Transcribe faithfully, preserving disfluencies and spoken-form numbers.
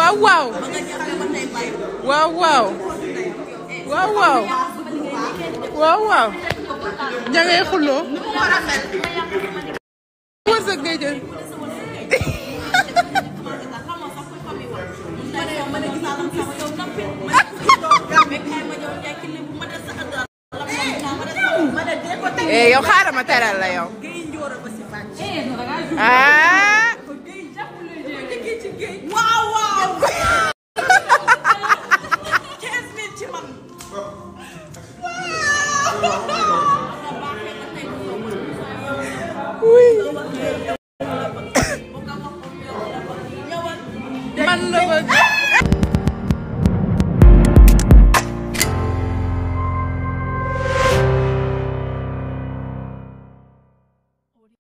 waaw waaw waaw waaw waaw waaw waaw waaw ña ngay xuloo wërsëg ngay jël eh yow xaaral ma teral la yow ah waaw waaw quinze mille ci man man la bëgg